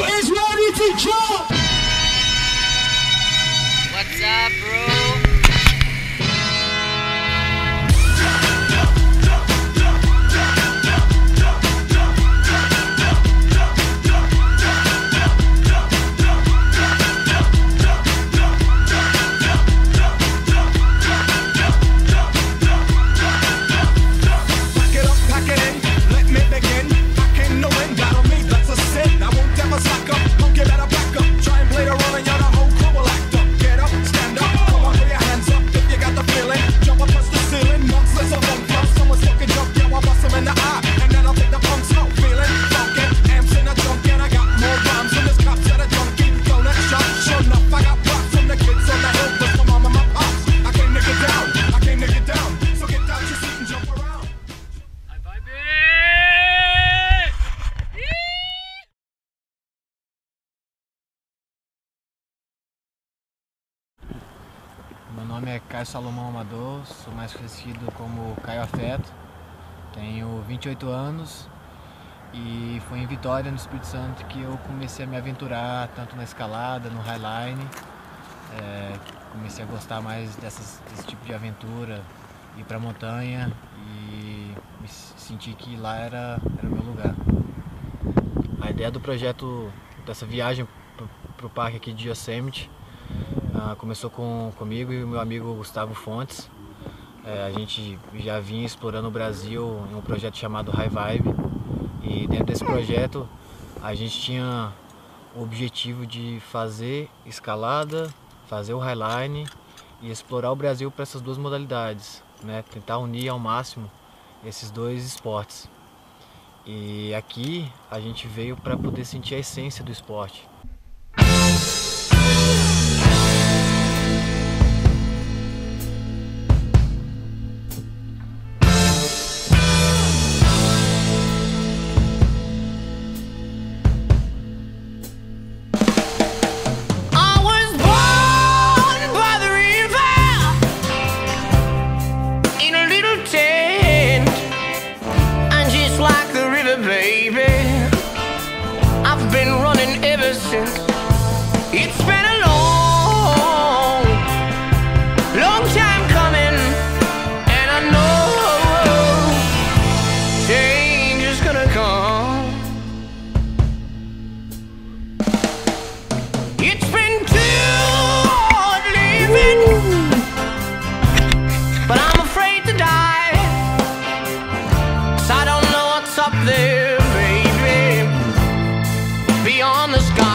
is ready to jump. What's up, bro? Meu nome é Caio Salomão Amador, sou mais conhecido como Caio Afeto, tenho 28 anos e foi em Vitória, no Espírito Santo, que eu comecei a me aventurar tanto na escalada, no highline, comecei a gostar mais desse tipo de aventura, ir para a montanha e me senti que lá era o meu lugar. A ideia do projeto, dessa viagem para o parque aqui de Yosemite, começou comigo e o meu amigo Gustavo Fontes. A gente já vinha explorando o Brasil em um projeto chamado High Vibe, e dentro desse projeto a gente tinha o objetivo de fazer escalada, fazer o highline e explorar o Brasil para essas duas modalidades, né? Tentar unir ao máximo esses dois esportes. E aqui a gente veio para poder sentir a essência do esporte. It's been a long, long time coming, and I know change is gonna come. It's been too hard living, but I'm afraid to die, 'cause I don't know what's up there, baby, beyond the sky.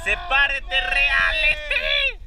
Sepárate reality!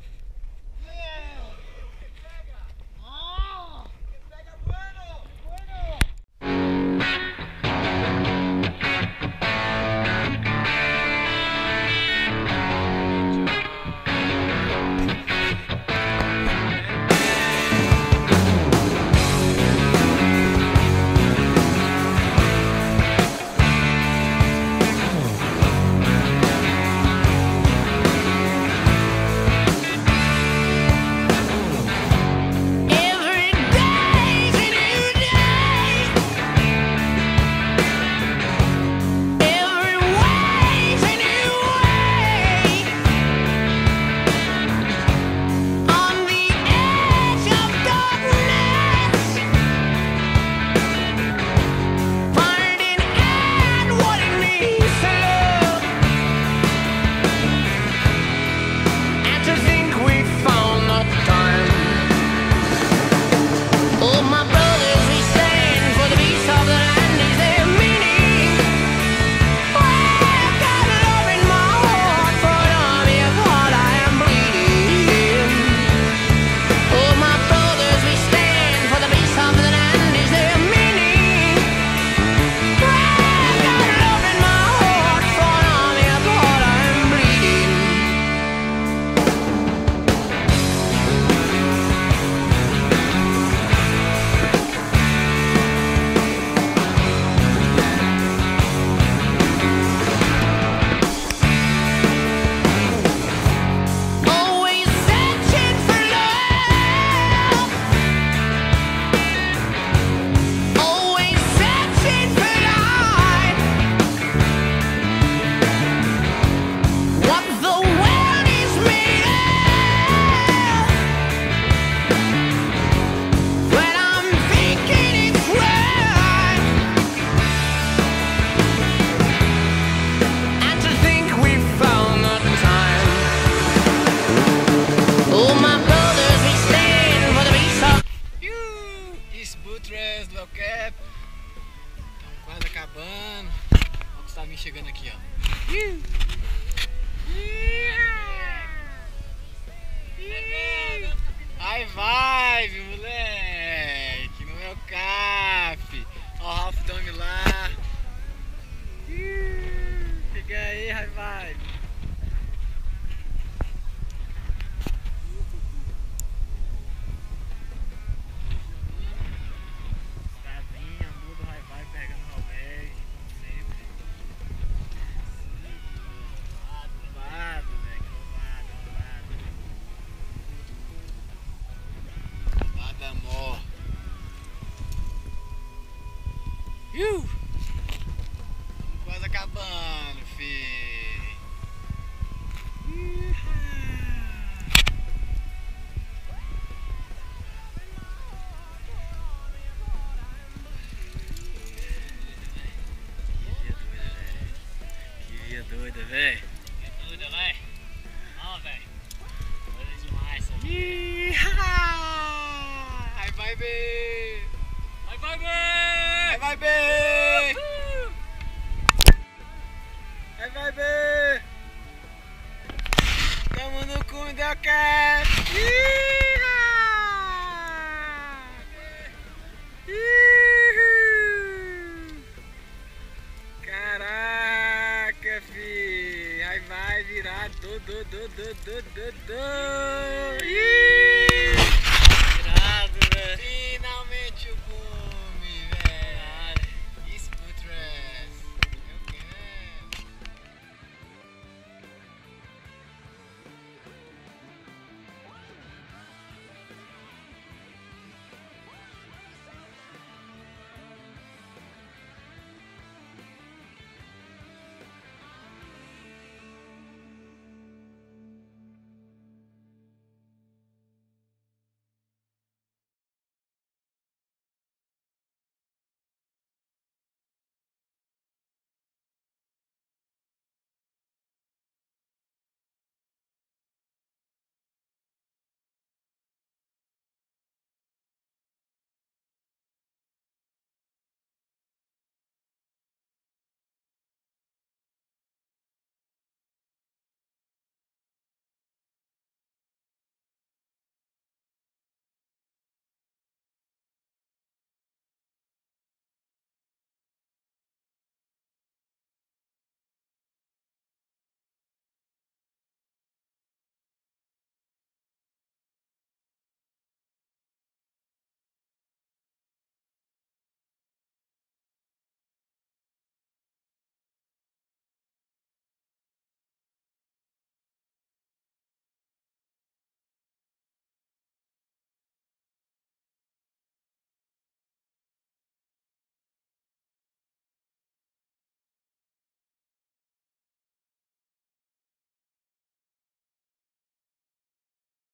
Do El Cap. Estamos quase acabando. Olha o Gustavinho chegando aqui, ó. High vibe, moleque, no El Cap. Ó o Ralph Dome lá. Fica aí, high vibe. Amor. Estamos quase acabando, fi. Que via doida, velho. Que doida, velho. Não, velho. Doida demais, sabe? Vai ver! Vai ver! Vai ver! Vai ver! Tamo no cume do El Cap! Caraca, fi! Aí vai virar do.